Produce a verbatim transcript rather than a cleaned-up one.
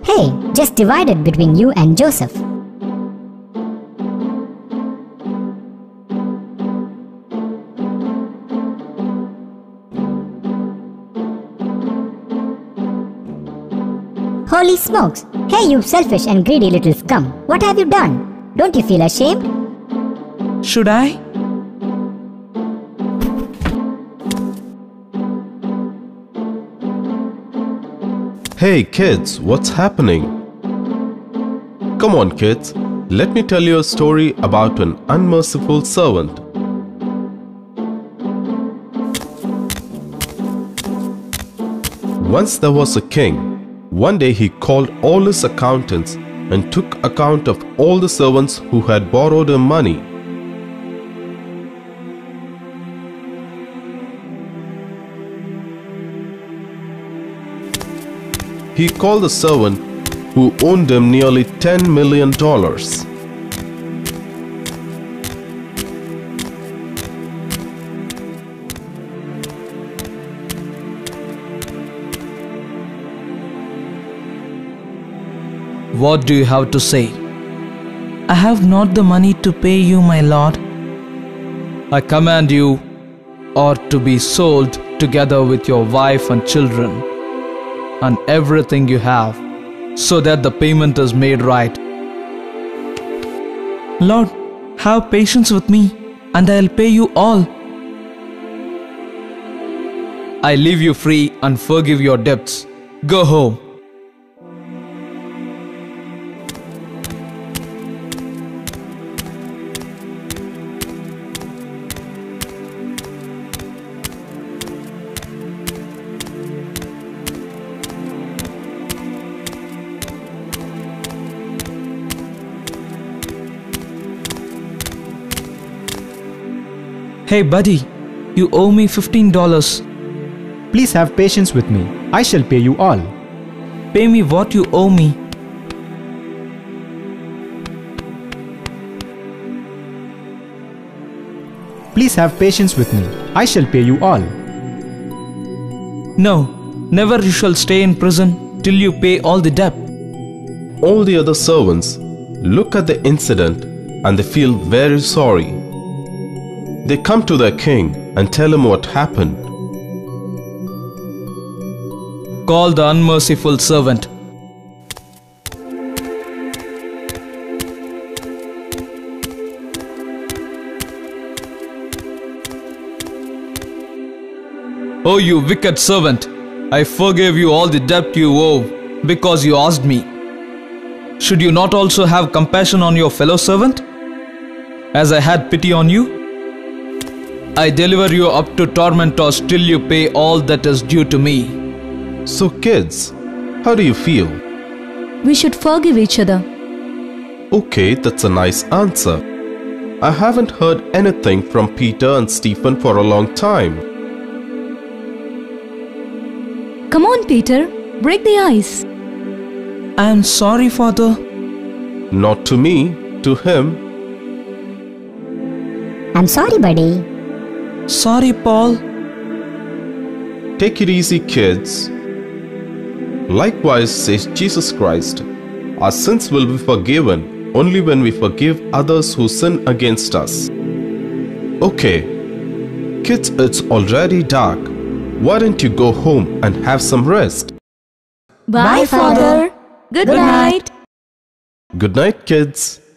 Hey, just divide it between you and Joseph. Holy smokes! Hey, you selfish and greedy little scum! What have you done? Don't you feel ashamed? Should I? Hey kids, what's happening? Come on kids, let me tell you a story about an unmerciful servant. Once there was a king. One day he called all his accountants and took account of all the servants who had borrowed him money. He called the servant who owed him nearly ten million dollars. What do you have to say? I have not the money to pay you, my lord. I command you or to be sold together with your wife and children and everything you have, so that the payment is made right. Lord, have patience with me, and I'll pay you all. I leave you free and forgive your debts. Go home. Hey buddy, you owe me fifteen dollars. Please have patience with me. I shall pay you all. Pay me what you owe me. Please have patience with me. I shall pay you all. No, never you shall stay in prison till you pay all the debt. All the other servants look at the incident and they feel very sorry. They come to their king and tell him what happened. Call the unmerciful servant. Oh, you wicked servant! I forgave you all the debt you owe because you asked me. Should you not also have compassion on your fellow servant, as I had pity on you? I deliver you up to tormentors till you pay all that is due to me. So kids, how do you feel? We should forgive each other. Okay, that's a nice answer. I haven't heard anything from Peter and Stephen for a long time. Come on, Peter. Break the ice. I am sorry, Father. Not to me, to him. I'm sorry, buddy. Sorry, Paul. Take it easy, kids. Likewise, says Jesus Christ, our sins will be forgiven only when we forgive others who sin against us. Okay, kids, it's already dark. Why don't you go home and have some rest? Bye, Father. Good, Good night. Good night, kids.